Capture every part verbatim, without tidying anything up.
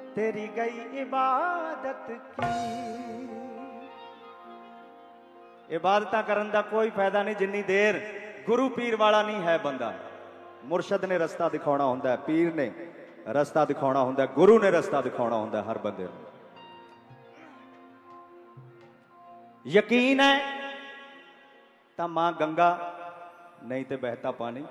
तेरी गई इबादत की। इबादत करन दा कोई फायदा नहीं जिन्नी देर गुरु पीर वाला नहीं है बंदा। मुर्शद ने रस्ता दिखाना हुंदा है, पीर ने रस्ता दिखाना हुंदा है, गुरु ने रस्ता दिखाना हुंदा है हर बंदे को। यकीन है तो मां गंगा, नहीं तो बहता पानी।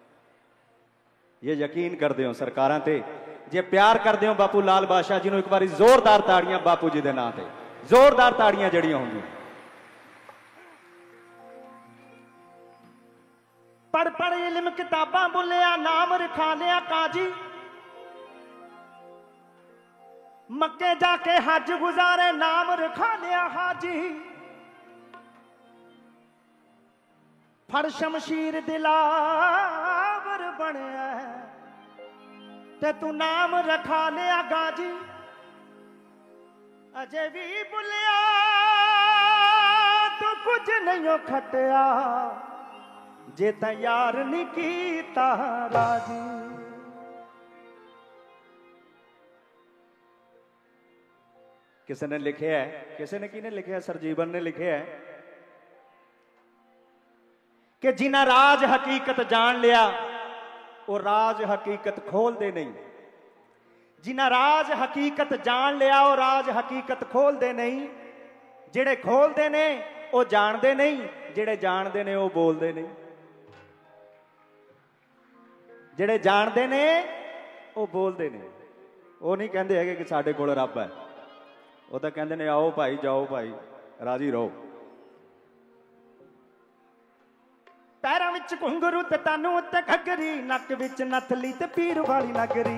ये यकीन करते हो सरकारां ते, जे प्यार करते हो बापू लाल बादशाह जी एक बार जोरदार ताड़ियां बापू जी के नाम से, जोरदार ताड़ियां जड़ियां होंगी। पढ़ पढ़ इल्म किताबां बुलिया, नाम रखा लिया काजी। मक्के जाके हज गुजारे, नाम रखा लिया हाजी। फड़ शमशीर दिलावर बनया ते तू नाम रखा लिया गाजी। अजे भी बुलिया तू कुछ नहीं खटिया, जे तैयार नहीं कीता राजी। किसी ने लिखे है, किसी ने की ने लिखे है, सरजीवन ने लिखे है कि जिन्हें राज हकीकत जान लिया वो राज हकीकत खोल दे नहीं। जिन्हें राज हकीकत जान लिया वो राज हकीकत खोल दे नहीं। जेड़े खोल दे ने वो जानते नहीं, जेड़े जानते ने वो बोलते नहीं। जेड़े जानते ने वो बोलते नहीं। वो नहीं कहते है कि साडे कोल रब है, वो तो कहते ने आओ भाई जाओ भाई राजी रहो। पैरों विच घुंघरू ते तानू उत्ते घगरी, नक विच नथली ते पीर वाली नगरी।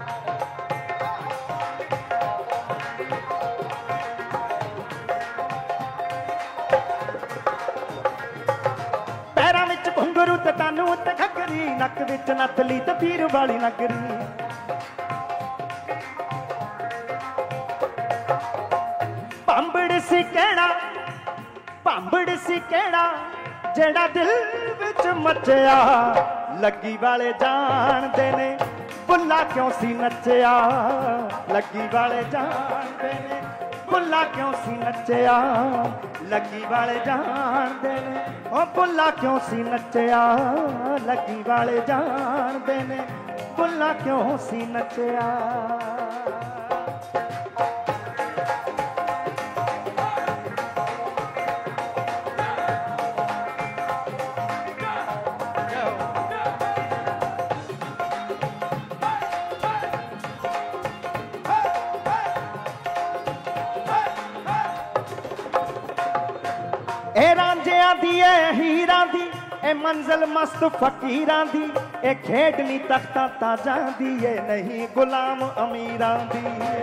पैरों विच घुंघरू ते तानू उत्ते घगरी, नक विच नथली ते पीर वाली नगरी। भांबड़ सी केड़ा, भांबड़ सी केड़ा जेड़ा दिल विच मचया, लगी वाले जानते ने बुला क्यों सी नचया। लगी वाले जानते ने बुला क्यों सी नचया। लगी वाले जानते ने ओ बुला क्यों सी नचया। लगी वाले जानते ने बुला क्यों सी नचया। ए रांझियां दी ए हीरां दी, ए मंजिल मस्त फकीरां दी, ए खेडनी तख्तां ताजां दी, ए नहीं गुलाम अमीरां दी।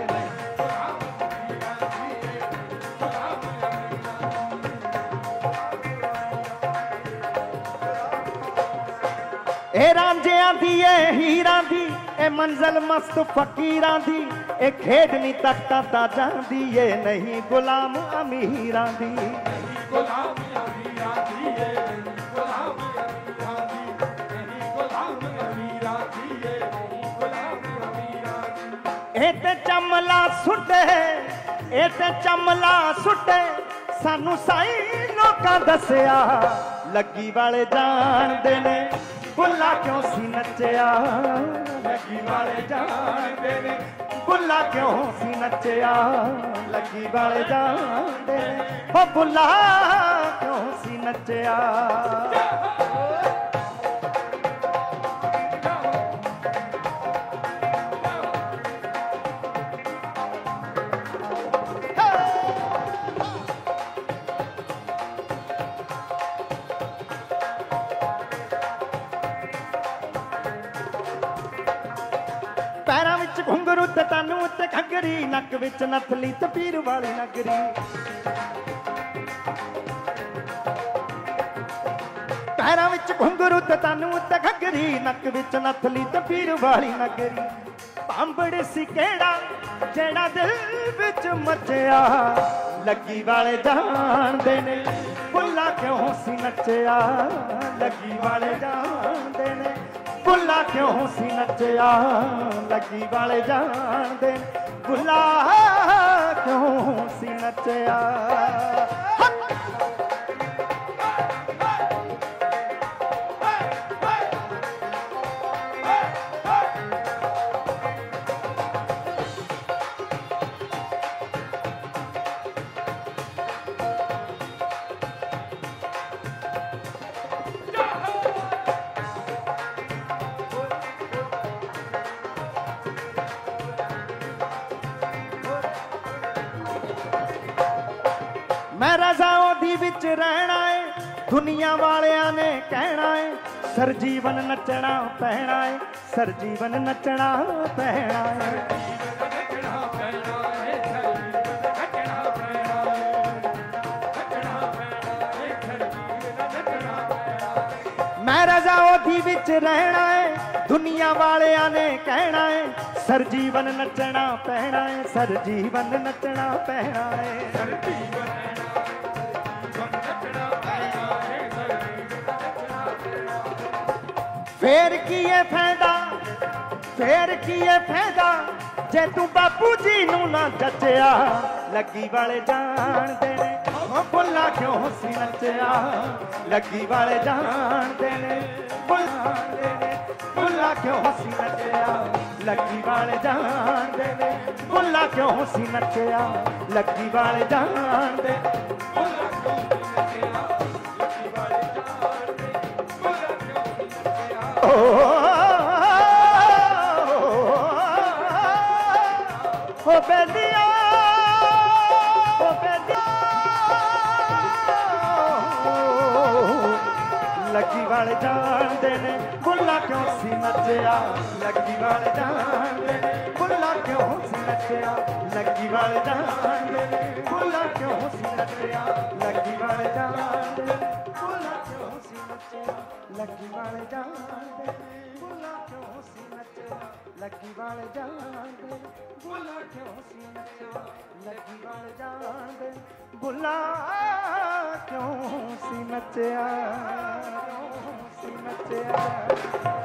ए रांझियां दी ए हीरां दी, ए मंजिल मस्त फकीरां दी, ए खेडनी तख्तां ताजां दी, ए नहीं गुलाम अमीरां दी। गुलाम अमीरां दी, गुलाम अमीरां दी, गुलाम अमीरां दी, गुलाम अमीरां दी। ए ते चमला सुटे, ए ते चमला सुटे, सानू साई लोकां दसिया। लगी वाले जानदे ने बुला क्यों सी नचया। लगी वाले जानदे ने बुला क्यों सी नचया। लगी वाले जानदे ने ओ बुला क्यों सी नचया। पैरों विच घुंघरू ते तानू उत्ते घगरी, नक विच नथली ते पीर वाली नगरी। पैरों विच घुंघरू ते तानू उत्ते घगरी, नक विच नथली ते पीर वाली नगरी। भांबड़ सी केड़ा जेड़ा दिल विच मचया। लगी वाले जानदे ने बुला क्यों सी नचया। लगी वाले जानदे ने बुला क्यों सी नचया लगी वाले जानदे बुला क्यों सी नचया। मैं रज़ाओं दी विच रहना है दुनिया वालियां ने कहना है सर जीवन नचना पैना है सर जीवन नचना पैना है। मैं रज़ाओं दी विच रहना है दुनिया वालियां ने कहना है सर जीवन नचना पैना है सर जीवन नचना पैना है। फेर की है फायदा फेर की है फायदा जे तू बापू जी नू ना जचया लगी वाले जानदे ने बुला क्यों सी नचया लगी वाले जानदे ने बुला क्यों सी नचया लगी वाले जानदे ने बुला क्यों सी नचया लगी वाले जानदे ओ बेलिया ओ बेलिया लगी वाले जानदे ने बुला क्यों सी नचया लगी वाले जानदे ने बुला क्यों सी नचया लगी वाले जानदे ने बुला क्यों सी नचया लगी वाले जानदे ने बुला क्यों सी नचया लगी वाले जानदे बुला क्यों सी नचया लगी वाले जानदे बुला क्यों सी नचया लगी वाले जानदे बुला क्यों सी नचया सी नचया।